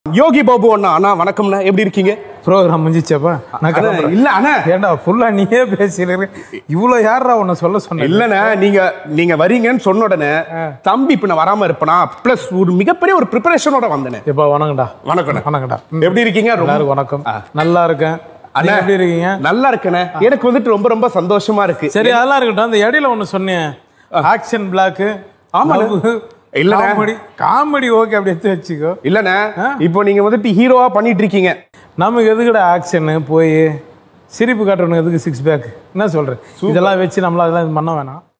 Yogi Babu அண்ணா வணக்கம்ண்ணா எப்படி இருக்கீங்க ப்ரோகிராம் முடிஞ்சிச்சப்பா நான் இல்ல அண்ணா ஏண்டா ஃபுல்லா நீயே பேசிறீங்க இவ்ளோ யாரா உன்னை சொல்ல சொன்ன இல்லண்ணா நீங்க வரீங்கன்னு சொன்ன உடனே தம்பி இப்ப நான் வராம இருப்பனா பிளஸ் ஒரு மிகப்பெரிய ஒரு பிரிப்பரேஷனோட வந்தேனே எப்பா வணக்கம்டா வணக்கம்டா எப்படி இருக்கீங்க எல்லாரும் வணக்கம் நல்லா இருக்கேன் அண்ணா எப்படி இருக்கீங்க நல்லா இருக்கேனே எனக்கு வந்துட்டு ரொம்ப சந்தோஷமா இருக்கு சரி அதெல்லாம் இருக்கட்டும் அந்த இடையில ஒன்னு சொன்னேன் ஆக்ஷன் பிளாக் ஆமா இல்ல காமெடி ஓகே அப்படி எடுத்து வச்சுக்கோ இல்லண்ணே இப்போ நீங்க வந்துட்டு ஹீரோவா பண்ணிட்டு இருக்கீங்க நமக்கு எதுக்குடா ஆக்ஷன் போய் சிரிப்பு காட்டுறவனுக்கு எதுக்கு 6 பேக் என்ன சொல்றேன் இதெல்லாம் வச்சு நம்மளால அதெல்லாம் பண்ண வேணாம்